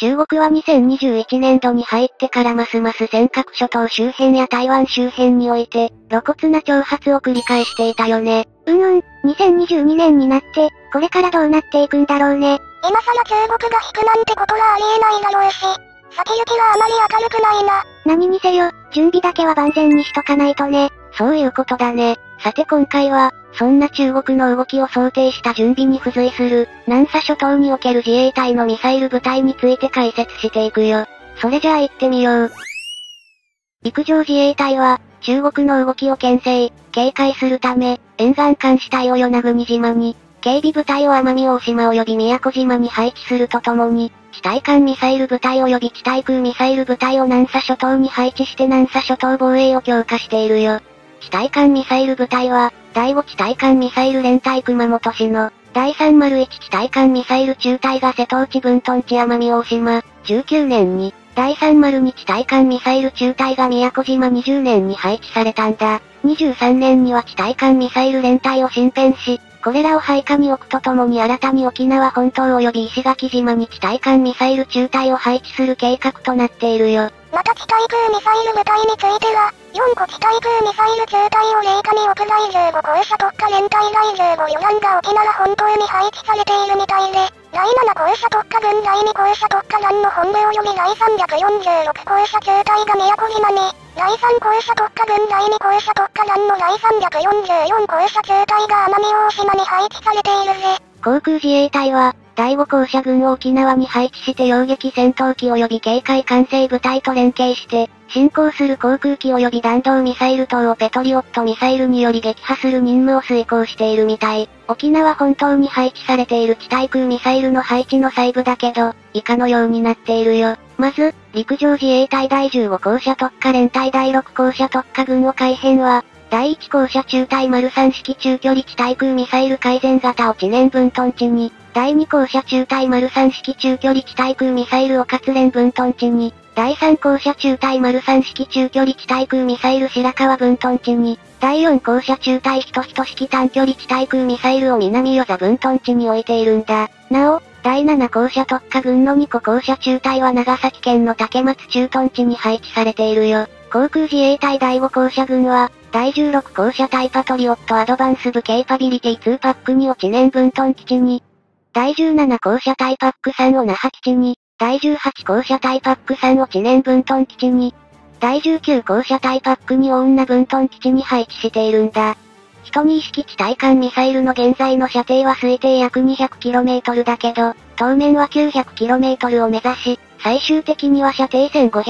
中国は2021年度に入ってからますます尖閣諸島周辺や台湾周辺において、露骨な挑発を繰り返していたよね。 2022年になって、これからどうなっていくんだろうね。 今更中国が引くなんてことはありえないだろうし、先行きはあまり明るくないな。 何にせよ、準備だけは万全にしとかないとね。 そういうことだね。さて今回は、そんな中国の動きを想定した準備に付随する、南沙諸島における自衛隊のミサイル部隊について解説していくよ。それじゃあ行ってみよう。陸上自衛隊は、中国の動きを牽制、警戒するため、沿岸監視隊を与那国島に、警備部隊を奄美大島及び宮古島に配置するとともに、地対艦ミサイル部隊及び地対空ミサイル部隊を南沙諸島に配置して南沙諸島防衛を強化しているよ。地対艦ミサイル部隊は、第5地対艦ミサイル連隊熊本市の、第301地対艦ミサイル中隊が瀬戸内分屯地奄美大島、19年に、第302地対艦ミサイル中隊が宮古島20年に配置されたんだ。23年には地対艦ミサイル連隊を新編し、これらを配下に置くとともに新たに沖縄本島及び石垣島に地対艦ミサイル中隊を配置する計画となっているよ。 また地対空ミサイル部隊については、4個地対空ミサイル中隊を零下に置く第15空射特化連隊第15旅団が沖縄本島に配置されているみたいで、第7空射特化軍第2空射特化団の本部及び第346空射中隊が宮古島に、第3空射特化軍第2空射特化団の第344空射中隊が奄美大島に配置されているぜ。 航空自衛隊は、第5空射軍を沖縄に配置して揚撃戦闘機及び警戒管制部隊と連携して、進行する航空機及び弾道ミサイル等をペトリオットミサイルにより撃破する任務を遂行しているみたい。沖縄本島に配置されている地対空ミサイルの配置の細部だけど、以下のようになっているよ。まず、陸上自衛隊第15空射特化連隊第6空射特化軍を改編は、第1空射中隊丸3式中距離地対空ミサイル改善型を知念分屯地に、第2空射中隊丸3式中距離地対空ミサイルを活連分屯地に、第3空射中隊丸3式中距離地対空ミサイル白川分屯地に、第4空射中隊1式短距離地対空ミサイルを南与座分屯地に置いているんだ。なお、第7空射特化軍の2個空射中隊は長崎県の竹松駐屯地に配置されているよ。航空自衛隊第5空射軍は、第16空射隊パトリオットアドバンス部ケイパビリティ2パック2を知念分屯基地に、第17空射隊パック3を那覇基地に、第18空射隊パック3を知念分屯基地に、第19空射隊パック2を恩納分屯基地に配置しているんだ。12式地対艦ミサイルの現在の射程は推定約 200km だけど、当面は 900km を目指し、最終的には射程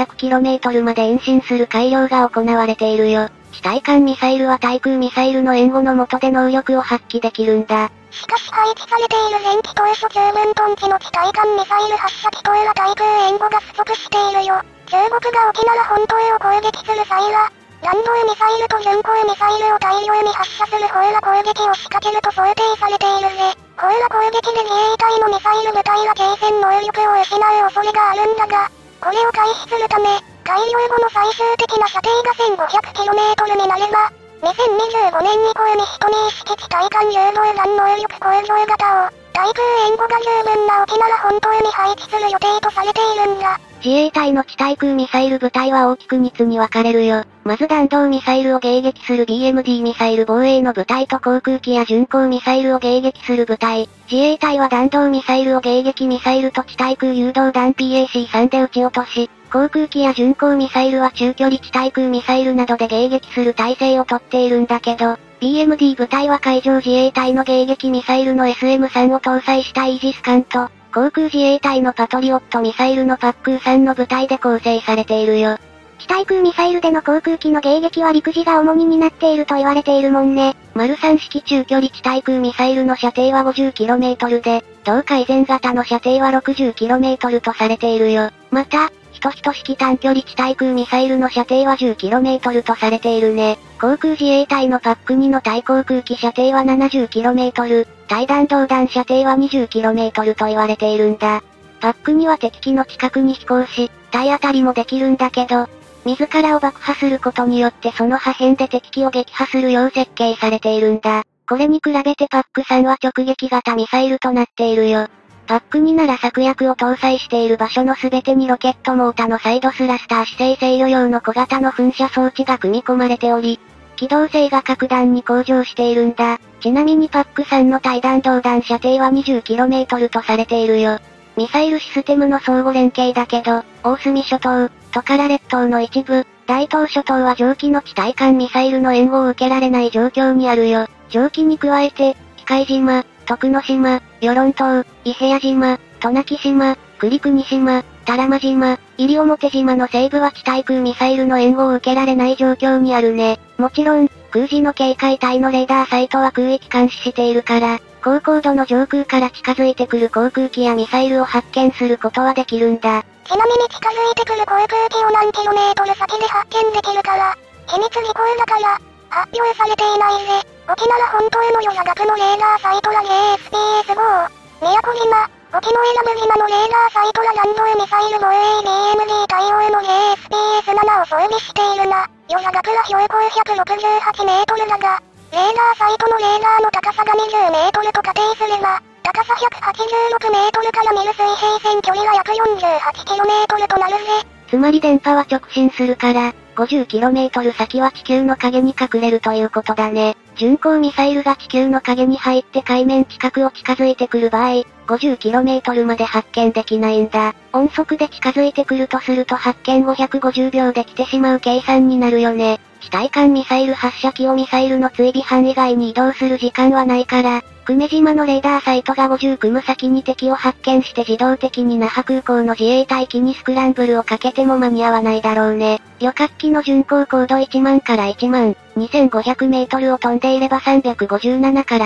1500km まで延伸する改良が行われているよ。地対艦ミサイルは対空ミサイルの援護の下で能力を発揮できるんだ。 しかし配置されている前期東初中分屯地の地対艦ミサイル発射機等は対空援護が不足しているよ。中国が沖縄本島を攻撃する際は、弾道ミサイルと巡航ミサイルを大量に発射する砲羅攻撃を仕掛けると想定されているぜ。砲羅攻撃で自衛隊のミサイル部隊は継戦能力を失う恐れがあるんだが、これを回避するため、改良後の最終的な射程が 1500km になれば、2025年に高に12式地対艦誘導弾能力向上型を、対空援護が十分な沖縄本島に配置する予定とされているんだ。 自衛隊の地対空ミサイル部隊は大きく2つに分かれるよ。まず弾道ミサイルを迎撃する BMD ミサイル防衛の部隊と航空機や巡航ミサイルを迎撃する部隊。自衛隊は弾道ミサイルを迎撃ミサイルと地対空誘導弾 PAC-3 で撃ち落とし、航空機や巡航ミサイルは中距離地対空ミサイルなどで迎撃する体制をとっているんだけど、BMD 部隊は海上自衛隊の迎撃ミサイルの SM-3 を搭載したイージス艦と、航空自衛隊のパトリオットミサイルのパック3の部隊で構成されているよ。 地対空ミサイルでの航空機の迎撃は陸自が主に担っていると言われているもんね。 丸3式中距離地対空ミサイルの射程は 50km で、同改善型の射程は 60km とされているよ。また、1式短距離地対空ミサイルの射程は 10km とされているね。航空自衛隊のパック2の対航空機射程は 70km、対弾道弾射程は 20km と言われているんだ。パック2は敵機の近くに飛行し、体当たりもできるんだけど、自らを爆破することによってその破片で敵機を撃破するよう設計されているんだ。これに比べてパック3は直撃型ミサイルとなっているよ。 パック2なら策略を搭載している場所の全てにロケットモータのサイドスラスター姿勢制御用の小型の噴射装置が組み込まれており、機動性が格段に向上しているんだ。ちなみにパック3の対弾道弾射程は 20km とされているよ。ミサイルシステムの相互連携だけど、大隅諸島、トカラ列島の一部、大東諸島は上記の地対艦ミサイルの援護を受けられない状況にあるよ。上記に加えて、機械島、徳之島、与論島、伊平屋島、渡名喜島、栗国島、多良間島、西表島の西部は地対空ミサイルの援護を受けられない状況にあるね。もちろん、空自の警戒隊のレーダーサイトは空域監視しているから、高高度の上空から近づいてくる航空機やミサイルを発見することはできるんだ。 ちなみに近づいてくる航空機を何キロメートル先で発見できるから、秘密事項だから、発表されていないぜ。沖縄本島の与座学のレーダーサイトら ASPS5、宮古島、沖永良部島のレーダーサイトら弾道ミサイル防衛 BMD 対応の ASPS7 を装備しているな。与座学ら標高168メートルだが、レーダーサイトのレーダーの高さが20メートルと仮定すれば、高さ186メートルから見る水平線距離は約 48km となるぜ。 つまり電波は直進するから、50km 先は地球の影に隠れるということだね。巡航ミサイルが地球の影に入って海面近くを近づいてくる場合、50km まで発見できないんだ。音速で近づいてくるとすると発見550秒で来てしまう計算になるよね。地対艦ミサイル発射機をミサイルの追尾範囲外に移動する時間はないから、久米島のレーダーサイトが50組む先に敵を発見して自動的に那覇空港の自衛隊機にスクランブルをかけても間に合わないだろうね。旅客機の巡航高度1万から1万2500メートルを飛んでいれば357から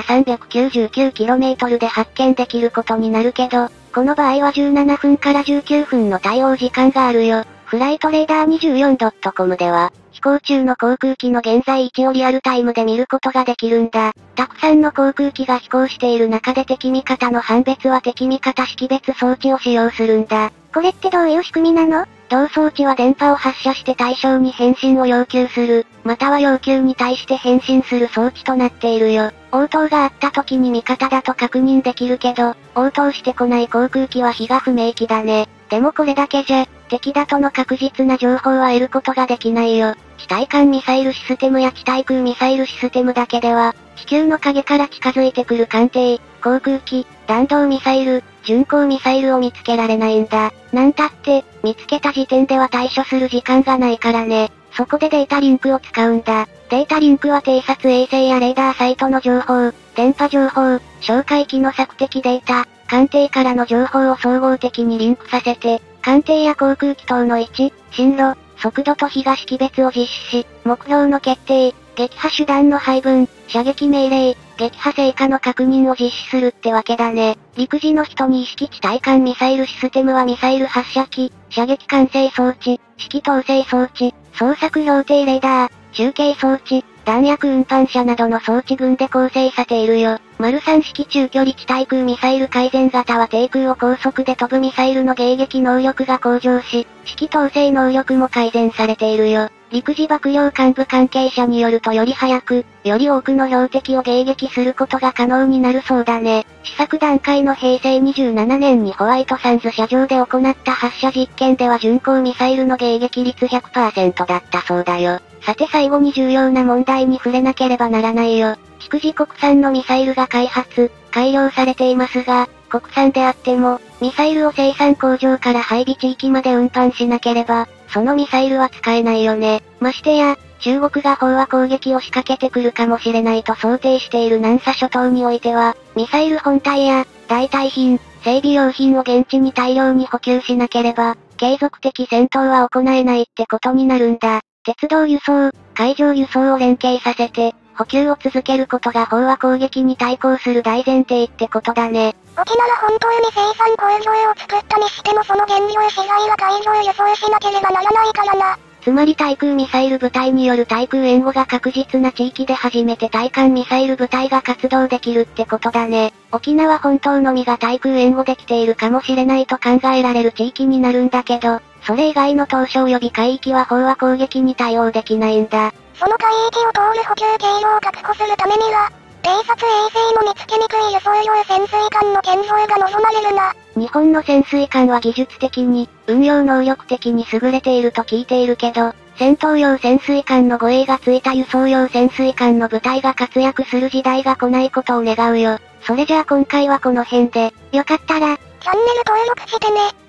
399km で発見できることになるけど、この場合は17分から19分の対応時間があるよ。フライトレーダー 24.com では、飛行中の航空機の現在位置をリアルタイムで見ることができるんだ。たくさんの航空機が飛行している中で敵味方の判別は敵味方識別装置を使用するんだ。 これってどういう仕組みなの？ 同装置は電波を発射して対象に返信を要求する、または要求に対して返信する装置となっているよ。応答があった時に味方だと確認できるけど、応答してこない航空機は非が不明機だね。でもこれだけじゃ、敵だとの確実な情報は得ることができないよ。地対艦ミサイルシステムや地対空ミサイルシステムだけでは、地球の影から近づいてくる艦艇、航空機、弾道ミサイル、巡航ミサイルを見つけられないんだ。なんたって、見つけた時点では対処する時間がないからね。そこでデータリンクを使うんだ。データリンクは偵察衛星やレーダーサイトの情報、電波情報、哨戒機の索敵データ、艦艇からの情報を総合的にリンクさせて、艦艇や航空機等の位置、進路、速度と比が識別を実施し、目標の決定、撃破手段の配分、射撃命令、撃破成果の確認を実施するってわけだね。陸自の人に意識地対艦ミサイルシステムはミサイル発射機、射撃管制装置、指揮統制装置、捜索標定レーダー、中継装置、弾薬運搬車などの装置群で構成されているよ。3式中距離地対空ミサイル改善型は低空を高速で飛ぶミサイルの迎撃能力が向上し、指揮統制能力も改善されているよ。陸自幕僚幹部関係者によるとより早く、より多くの標的を迎撃することが可能になるそうだね。試作段階の平成27年にホワイトサンズ射場で行った発射実験では巡航ミサイルの迎撃率 100% だったそうだよ。さて最後に重要な問題に触れなければならないよ。筑紫国産のミサイルが開発、改良されていますが、国産であっても、ミサイルを生産工場から配備地域まで運搬しなければ、そのミサイルは使えないよね。ましてや、中国が飽和攻撃を仕掛けてくるかもしれないと想定している南沙諸島においては、ミサイル本体や、代替品、整備用品を現地に大量に補給しなければ、継続的戦闘は行えないってことになるんだ。鉄道輸送、海上輸送を連携させて、補給を続けることが飽和攻撃に対抗する大前提ってことだね。 沖縄本島に生産工場を作ったにしてもその原料資材は海上輸送しなければならないからな。 つまり対空ミサイル部隊による対空援護が確実な地域で初めて対艦ミサイル部隊が活動できるってことだね。沖縄本島のみが対空援護できているかもしれないと考えられる地域になるんだけど、それ以外の島しょ及び海域は飽和攻撃に対応できないんだ。 その海域を通る補給経路を確保するためには、 偵察衛星の見つけにくい輸送用潜水艦の建造が望まれるな。 日本の潜水艦は技術的に、運用能力的に優れていると聞いているけど、戦闘用潜水艦の護衛がついた輸送用潜水艦の部隊が活躍する時代が来ないことを願うよ。それじゃあ今回はこの辺で、 よかったら、 チャンネル登録してね。